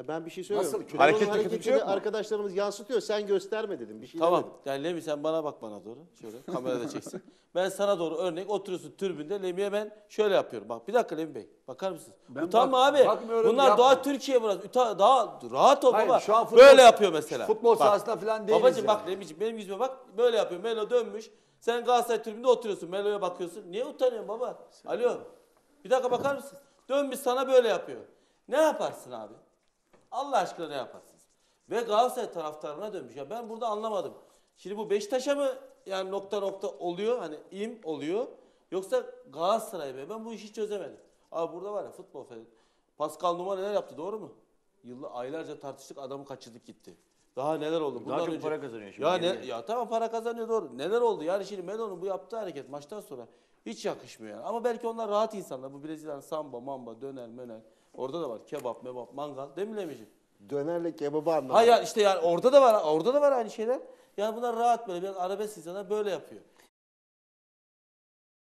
Ben bir şey söylüyorum. Nasıl? Kilolu'nun Harekette kötü bir hareketini şey yok mu? arkadaşlarımız yansıtıyor. Sen gösterme dedim. Bir şey Tamam. demedim. Yani Lemi sen bana bak bana doğru. Şöyle kamerada çeksin. Ben sana doğru örnek oturuyorsun tribünde. Lemi'ye ben şöyle yapıyorum. Bak bir dakika Lemi Bey. Bakar mısınız? Ben Utanma abi. bakmıyorum, Bunlar yapma. daha Türkiye burası. Daha rahat ol Hayır, baba. şu an Böyle yapıyor mesela. Futbol Bak. sahasında falan değiliz. Babacım yani. bak Lemi'ciğim benim yüzüme bak. Böyle yapıyor. Melo dönmüş. Sen Galatasaray tribünde oturuyorsun. Melo'ya bakıyorsun. Niye utanıyorsun baba? Alo. Bir dakika bakar mısın? Dönmüş sana böyle yapıyor. Ne yaparsın abi? Allah aşkına ne yaparsınız? Ve Galatasaray taraftarına dönmüş. Ya ben burada anlamadım. Şimdi bu Beşiktaş'a mı yani nokta nokta oluyor? Hani im oluyor. Yoksa Galatasaray'a mı? Ben bu işi çözemedim. Abi burada var ya futbol falan. Pascal Numa neler yaptı doğru mu? Aylarca tartıştık adamı kaçırdık gitti. Daha neler oldu? Daha çok para kazanıyor şimdi. Ya, Yeni. ya tamam para kazanıyor doğru. Neler oldu? Yani şimdi Melo'nun bu yaptığı hareket maçtan sonra hiç yakışmıyor yani. Ama belki onlar rahat insanlar. Bu Brezilya'nın samba, mamba, döner, möner. Orada da var kebap, mebap, mangal. Değil mi Lemi'ciğim? Dönerle kebabı anlamadım. Hayır işte yani orada da var aynı şeyler. Yani bunlar rahat böyle biraz arabesk insanlar böyle yapıyor.